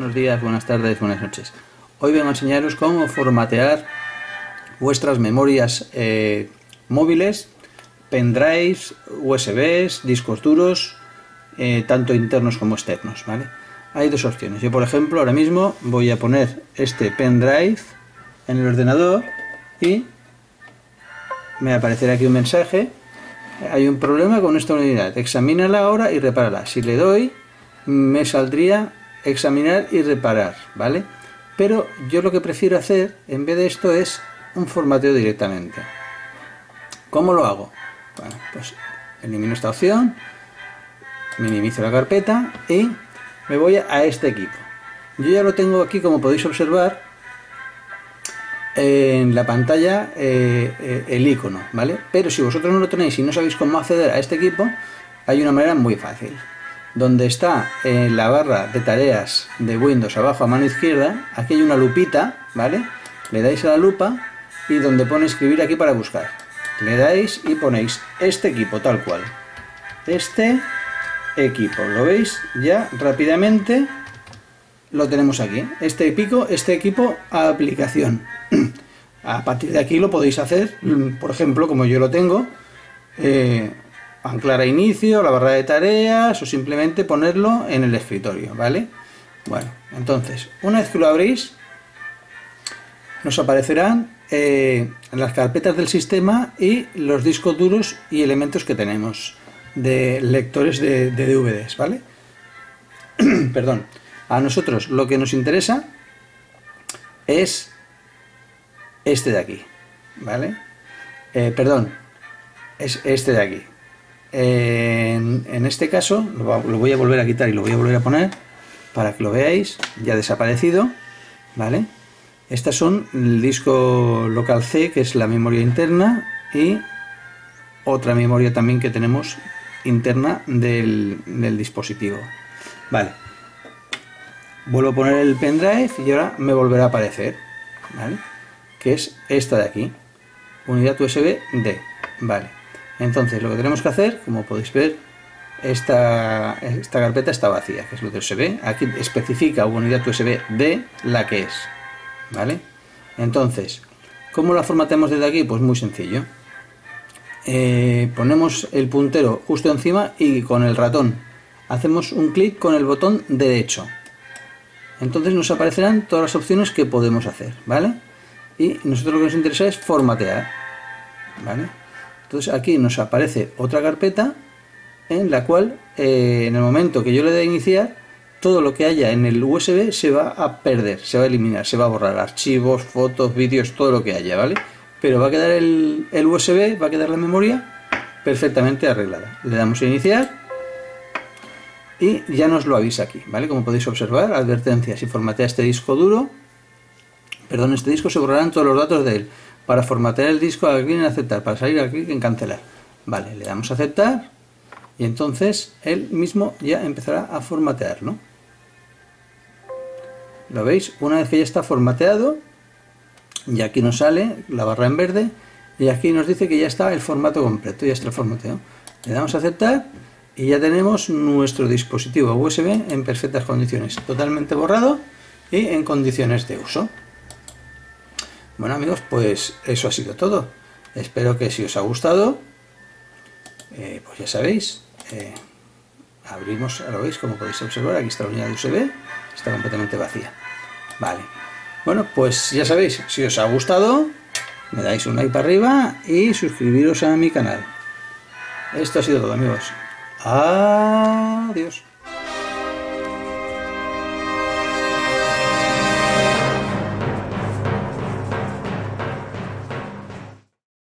buenos días, buenas tardes, buenas noches. Hoy vengo a enseñaros cómo formatear vuestras memorias móviles, pendrives, USBs, discos duros, tanto internos como externos, ¿vale? Hay dos opciones. Yo, por ejemplo, ahora mismo voy a poner este pendrive en el ordenador y me aparecerá aquí un mensaje. Hay un problema con esta unidad, examínala ahora y repárala. Si le doy, me saldría examinar y reparar, ¿vale? Pero yo lo que prefiero hacer, en vez de esto, es un formateo directamente. ¿Cómo lo hago? Bueno, pues elimino esta opción, minimizo la carpeta y me voy a este equipo. Yo ya lo tengo aquí, como podéis observar, en la pantalla el icono, ¿vale? Pero si vosotros no lo tenéis y no sabéis cómo acceder a este equipo, hay una manera muy fácil. Donde está en la barra de tareas de Windows abajo a mano izquierda, aquí hay una lupita, ¿vale? Le dais a la lupa y donde pone escribir aquí para buscar, le dais y ponéis este equipo tal cual. Este equipo, ¿lo veis? Ya rápidamente lo tenemos aquí. Este equipo aplicación. A partir de aquí lo podéis hacer, por ejemplo, como yo lo tengo, anclar a inicio, la barra de tareas o simplemente ponerlo en el escritorio, ¿vale? Bueno, entonces, una vez que lo abrís, nos aparecerán las carpetas del sistema y los discos duros y elementos que tenemos de lectores de DVDs, ¿vale? Perdón. A nosotros lo que nos interesa es este de aquí, ¿vale? Perdón, es este de aquí. En este caso lo voy a volver a quitar y lo voy a volver a poner para que lo veáis, ya desaparecido, ¿vale? Estas son el disco local C, que es la memoria interna, y otra memoria también que tenemos interna del dispositivo, ¿vale? Vuelvo a poner el pendrive y ahora me volverá a aparecer, ¿vale? Que es esta de aquí, unidad USB D, ¿vale? Entonces lo que tenemos que hacer, como podéis ver, esta carpeta está vacía, que es lo de USB. Aquí especifica unidad USB D la que es, ¿vale? Entonces, ¿cómo la formateamos desde aquí? Pues muy sencillo. Ponemos el puntero justo encima y con el ratón hacemos un clic con el botón derecho. Entonces nos aparecerán todas las opciones que podemos hacer, ¿vale? Y nosotros lo que nos interesa es formatear, ¿vale? Entonces aquí nos aparece otra carpeta en la cual en el momento que yo le dé a iniciar, todo lo que haya en el USB se va a perder, se va a eliminar, se va a borrar archivos, fotos, vídeos, todo lo que haya, ¿vale? Pero va a quedar el USB, va a quedar la memoria perfectamente arreglada. Le damos a iniciar y ya nos lo avisa aquí, ¿vale? Como podéis observar, advertencia: si formatea este disco se borrarán todos los datos de él. Para formatear el disco, haga clic en aceptar, para salir, haga clic en cancelar. Vale, le damos a aceptar y entonces él mismo ya empezará a formatear, ¿no? ¿Lo veis? Una vez que ya está formateado, y aquí nos sale la barra en verde y aquí nos dice que ya está el formato completo, ya está el formateo. Le damos a aceptar y ya tenemos nuestro dispositivo USB en perfectas condiciones, totalmente borrado y en condiciones de uso. Bueno, amigos, pues eso ha sido todo. Espero que si os ha gustado, pues ya sabéis, abrimos, lo veis, como podéis observar, aquí está la unidad de USB, está completamente vacía. Vale, bueno, pues ya sabéis, si os ha gustado, me dais un like para arriba y suscribiros a mi canal. Esto ha sido todo, amigos. Adiós.